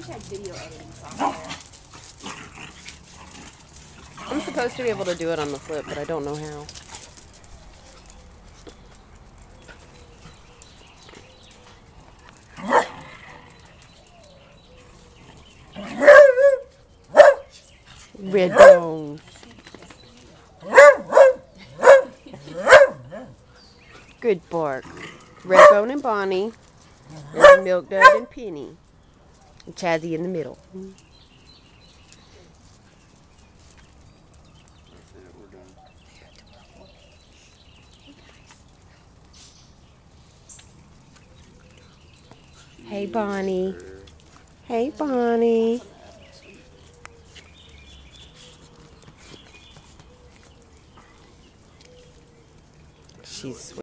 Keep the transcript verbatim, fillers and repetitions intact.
wish I had video editing software. I'm supposed to be able to do it on the flip, but I don't know how. RedBone. Good bark. RedBone and Bonnie. There's Milk Dud and Penny. And Chazzy in the middle. Hey, Bonnie. Hey, Bonnie. She's sweet.